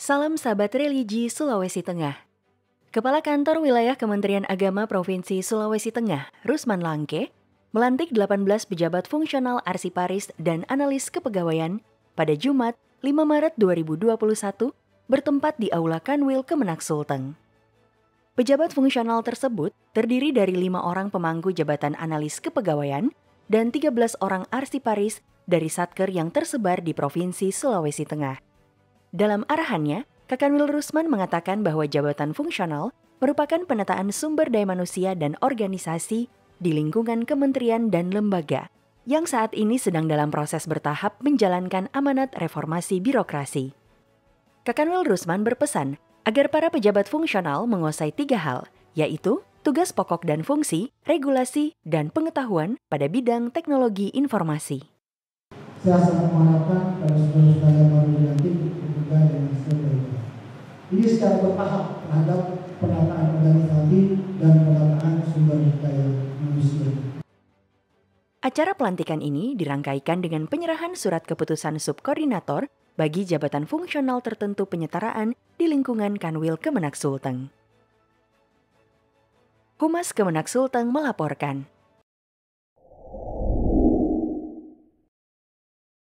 Salam sahabat religi Sulawesi Tengah. Kepala Kantor Wilayah Kementerian Agama Provinsi Sulawesi Tengah, Rusman Langke, melantik 18 pejabat fungsional arsiparis dan analis kepegawaian pada Jumat 5 Maret 2021 bertempat di Aula Kanwil Kemenak Sulteng. Pejabat fungsional tersebut terdiri dari 5 orang pemangku jabatan analis kepegawaian dan 13 orang arsiparis dari Satker yang tersebar di Provinsi Sulawesi Tengah. Dalam arahannya, Kakanwil Rusman mengatakan bahwa jabatan fungsional merupakan penataan sumber daya manusia dan organisasi di lingkungan kementerian dan lembaga yang saat ini sedang dalam proses bertahap menjalankan amanat reformasi birokrasi. Kakanwil Rusman berpesan agar para pejabat fungsional menguasai 3 hal, yaitu tugas pokok dan fungsi, regulasi, dan pengetahuan pada bidang teknologi informasi. Saya sangat mengharapkan pada saudara-saudara yang baru dilantik bekerja dengan sebaik-baiknya. Ini secara bertahap terhadap penataan organisasi dan penataan sumber daya manusia. Acara pelantikan ini dirangkaikan dengan penyerahan surat keputusan subkoordinator bagi jabatan fungsional tertentu penyetaraan di lingkungan Kanwil Kemenak Sulteng. Humas Kemenak Sulteng melaporkan.